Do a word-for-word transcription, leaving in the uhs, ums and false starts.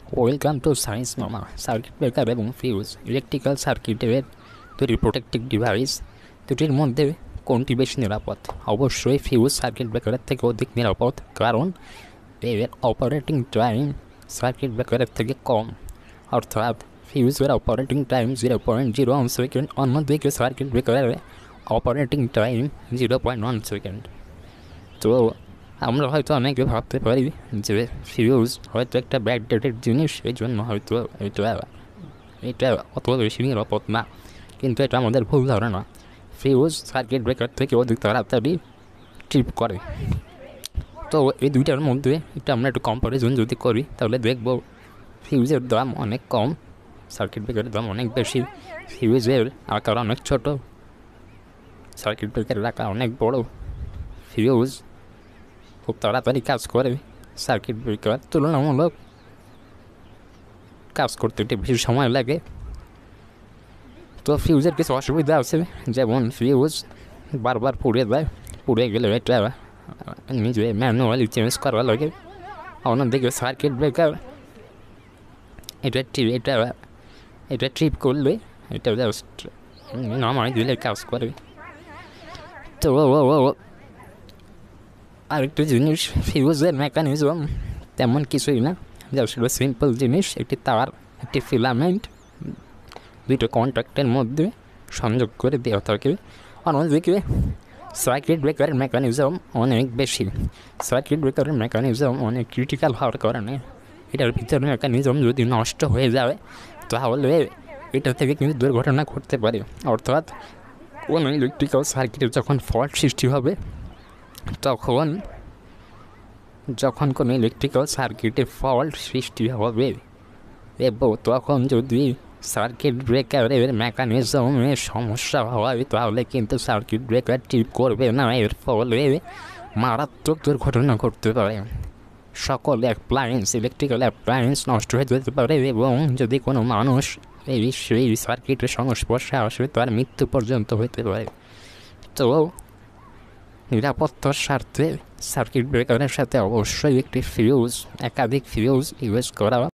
Welcome to science মামা। Circuit breaker এবং fuse electrical সার্কিটের তৈরি প্রোটেক্টিভ ডিভাইস দুটির মধ্যে কোনটি বেশি নিরাপদ? অবশ্যই ফিউজ সার্কিট ব্রেকারের থেকে অধিক নিরাপদ, কারণ এর অপারেটিং টাইম সার্কিট ব্রেকারের থেকে কম, অর্থাৎ ফিউজের operating time zero point zero one second, অন্যদিকে সার্কিট ব্রেকারের operating time zero point one second. তো আমরা হয়তো অনেকে ভাবতে পারি যে ফিউজ হয়তো একটা ব্যাকডেটেড জিনিস, এই জন্য হয়তো এটা এটা অত বেশি নিরাপদ না, কিন্তু এটা আমাদের ভুল ধারণা। ফিউজ সার্কিট ব্রেকার থেকে অধিক তাড়াতাড়ি ট্রিপ করে। তো এই দুইটার মধ্যে এটা আমরা একটু কম্পারিজন যদি করি, তাহলে দেখবো ফিউজের দাম অনেক কম, সার্কিট ব্রেকারের দাম অনেক বেশি। ফিউজের আকার অনেক ছোট, সার্কিট ব্রেকারের আকার অনেক বড়। ফিউজ খুব তাড়াতাড়ি কাজ করে, সার্কিট ব্রেকার তুলনামূলক কাজ করতে একটু বেশি সময় লাগে। তো ফিউজের কিছু অসুবিধা আছে, যেমন ফিউজ বারবার পুড়ে যায়, পুড়ে গেলে এটা নিজে ম্যানুয়ালি চেঞ্জ করা লাগে। অন্যদিকে সার্কিট ব্রেকার এটা এটা এটা ট্রিপ করলে এটা জাস্ট নর্মালি দিলে কাজ করে। তো আরেকটা জিনিস, ফিউজের মেকানিজম তেমন কিছুই না, জাস্ট সিম্পল জিনিস, একটি তার, একটি ফিলামেন্ট দুটো কন্ট্যাক্টের মধ্যে সংযোগ করে দেওয়া থাকে। অন্যদিকে সার্কিট ব্রেকারের মেকানিজম অনেক বেশি। সার্কিট ব্রেকারের মেকানিজম অনেক ক্রিটিক্যাল হওয়ার কারণে এটার ভিতরে মেকানিজম যদি নষ্ট হয়ে যায়, তাহলে এটা থেকে কিন্তু দুর্ঘটনা ঘটতে পারে। অর্থাৎ কোনো ইলেকট্রিক্যাল সার্কিটের যখন ফল্ট সৃষ্টি হবে, তখন যখন কোনো ইলেকট্রিক্যাল সার্কিটে ফল্ট সৃষ্টি হবে এবং তখন যদি সার্কিট ব্রেকারের মেকানিজমের সমস্যা হয়, তাহলে কিন্তু সার্কিট ব্রেকার ট্রিপ করবে না। এর ফলে মারাত্মক দুর্ঘটনা ঘটতে পারে, সকল অ্যাপ্লায়েন্স ইলেকট্রিক্যাল অ্যাপ্লায়েন্স নষ্ট হয়ে যেতে পারে, এবং যদি কোনো মানুষ এই সেই সার্কিটের সংস্পর্শে আসে, তার মৃত্যু পর্যন্ত হতে পারে। তো নিরাপত্তার স্বার্থে সার্কিট ব্রেকারের সাথে অবশ্যই একটি ফিউজ, একাধিক ফিউজ ইউজ করা